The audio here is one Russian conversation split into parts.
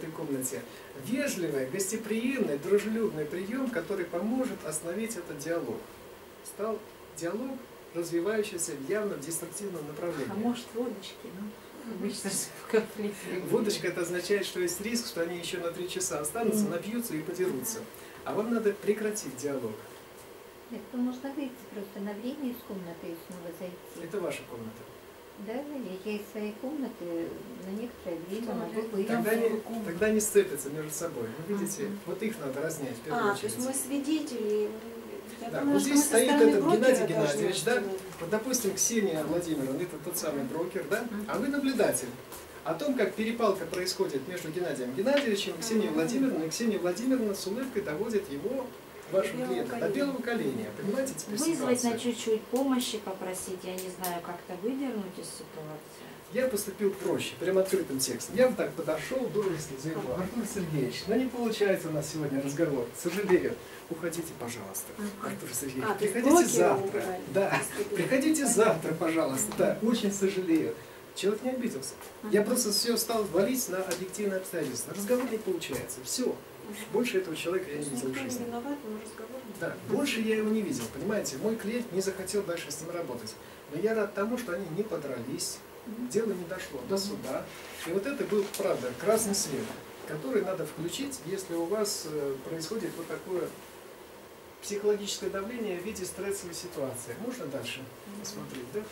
этой комнате. Вежливый, гостеприимный, дружелюбный прием, который поможет остановить этот диалог. Стал диалог, развивающийся явно в деструктивном направлении. А может, водочки, ну? В конфликте. Водочка — это означает, что есть риск, что они еще на 3 часа останутся, напьются и подерутся. А вам надо прекратить диалог. Нет, ну можно выйти просто на время из комнаты и снова зайти. Это ваша комната. Да, я из своей комнаты на некоторое время могу выйти. Тогда они сцепятся между собой. Вы видите, вот их надо разнять в первую то очередь. есть мы свидетели. Да, вот здесь стоит этот Геннадий Геннадьевич, да? Вот, допустим, Ксения Владимировна, это тот самый брокер, да? А вы наблюдатель. О том, как перепалка происходит между Геннадием Геннадьевичем и Ксенией Владимировной, и Ксения Владимировна с улыбкой доводит его, вашего клиента, до белого коленя. Понимаете теперь Вызвать ситуацию? на чуть-чуть помощи попросить, я не знаю, как-то выдернуть из ситуации. Я поступил проще, прям открытым текстом. Я вот так подошел, дружески заявил: Артур Сергеевич, ну не получается у нас сегодня разговор, сожалею. Уходите, пожалуйста, Артур Сергеевич, приходите завтра. Да, приходите завтра, пожалуйста. Да, очень сожалею. Человек не обиделся. Я просто все стал валить на объективные обстоятельства. Разговор не получается. Все. Больше этого человека я не видел в жизни. Да, больше я его не видел. Понимаете, мой клиент не захотел дальше с ним работать. Но я рад тому, что они не подрались. Дело не дошло до суда. И вот это был, правда, красный свет, который надо включить, если у вас происходит вот такое психологическое давление в виде стрессовой ситуации. Можно дальше посмотреть, да?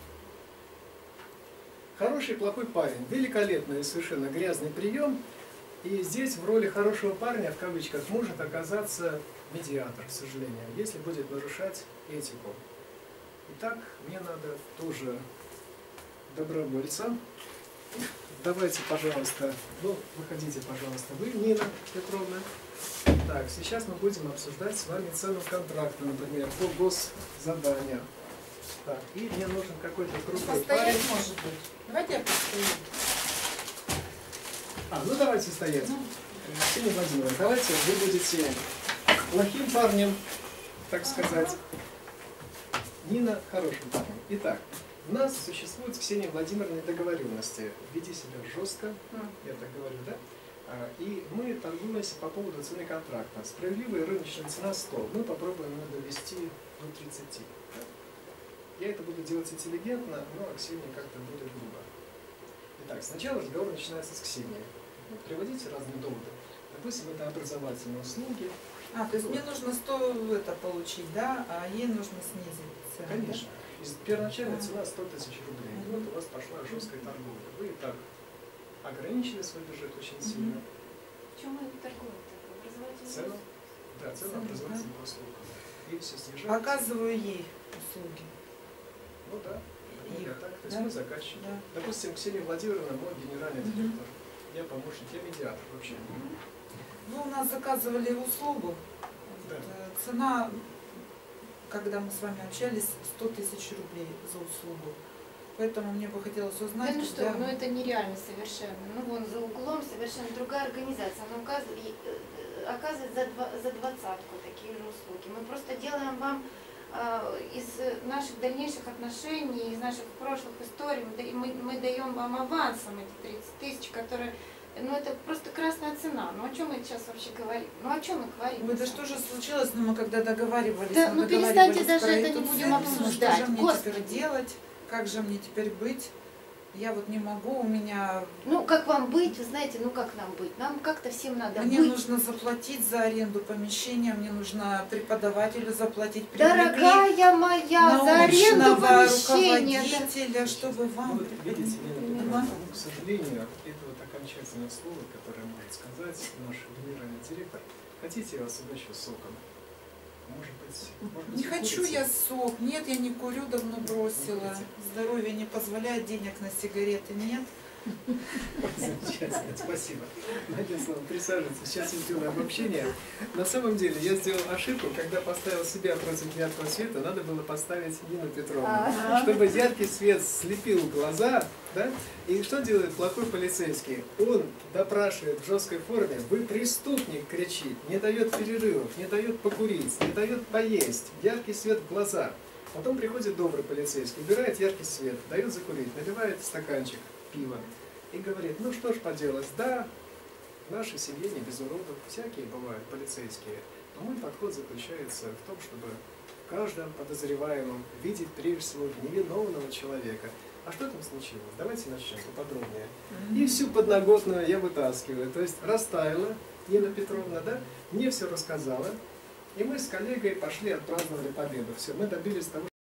Хороший, плохой парень. Великолепный и совершенно грязный прием. И здесь в роли хорошего парня, в кавычках, может оказаться медиатор, к сожалению, если будет нарушать этику. Итак, мне надо тоже добровольца. Давайте, пожалуйста, ну, выходите, пожалуйста, вы, Нина Петровна. Так, сейчас мы будем обсуждать с вами цену контракта, например, по госзаданию. Так, и мне нужен какой-то крутой парень. Может быть. Давайте я постою. Ну давайте стоять. Ксения Владимировна, давайте вы будете плохим парнем, так сказать. Нина хорошим парнем. Итак, у нас существует с Ксенией Владимировной договоренности. Веди себя жестко, я так говорю, да? И мы торгуемся по поводу цены контракта. Справедливая рыночная цена 100. Мы попробуем ее довести до 30. Да? Я это буду делать интеллигентно, но Ксения как-то будет грубо. Итак, сначала разговор начинается с Ксенией. Приводите разные доводы. Допустим, это образовательные услуги. То есть мне нужно 100 это получить, да, а ей нужно снизить цену. Конечно. Первоначальная цена 100 тысяч рублей. И вот у вас пошла жесткая торговля. Вы и так ограничили свой бюджет очень сильно. В чем мы торгуем-то? Образовательные Цену? Да, цену образовательных услуг. И все снижается. Оказываю ей услуги. Ну да. Их, Так, то есть да? мы заказчики. Да. Допустим, Ксения Владимировна, мой генеральный директор. Я помощник, я медиатор вообще. Ну, у нас заказывали услугу. Да. Цена, когда мы с вами общались, 100 тысяч рублей за услугу. Поэтому мне бы хотелось узнать... Да ну что, ну это нереально совершенно. Ну вон за углом совершенно другая организация. Она оказывает за двадцатку такие же услуги. Мы просто делаем вам из наших дальнейших отношений, из наших прошлых историй, мы даем вам авансом эти 30 тысяч, которые, ну это просто красная цена. Ну о чем мы сейчас вообще говорим? Ну о чем мы говорим? Ой, да что же случилось? Ну мы когда договаривались, да, мы ну перестаньте даже про это эту не будем цену, обсуждать. Что же мне Господи. теперь делать? Как же мне теперь быть? Я вот не могу, у меня... Ну как вам быть? Вы знаете, ну как нам быть? Нам как-то всем надо Мне быть. нужно заплатить за аренду помещения, мне нужно преподавателю заплатить. Дорогая моя, за аренду помещения. Руководителя, чтобы вам... Вот, видите, к сожалению, это вот окончательное слово, которое может сказать наш генеральный директор. Хотите, я вас угощу соком? Может быть, Не хочу я сок. Нет, я не курю, давно бросила. Здоровье не позволяет, денег на сигареты нет. Замечательно, спасибо. Владислав, присаживайтесь, сейчас сделаю обобщение. На самом деле я сделал ошибку, когда поставил себя против яркого света, надо было поставить Нину Петровну, чтобы яркий свет слепил глаза, да? И что делает плохой полицейский? Он допрашивает в жесткой форме, вы преступник, кричит, не дает перерывов, не дает покурить, не дает поесть, яркий свет в глаза. Потом приходит добрый полицейский, убирает яркий свет, дает закурить, наливает стаканчик пива и говорит, ну что ж поделать, да, в нашей семье не без уродов, всякие бывают полицейские. Но мой подход заключается в том, чтобы в каждом подозреваемом видеть прежде всего невиновного человека. А что там случилось? Давайте начнем поподробнее. И всю подноготную я вытаскиваю. То есть растаяла Нина Петровна, да, мне все рассказала. И мы с коллегой пошли, отпраздновали победу. Все, мы добились того,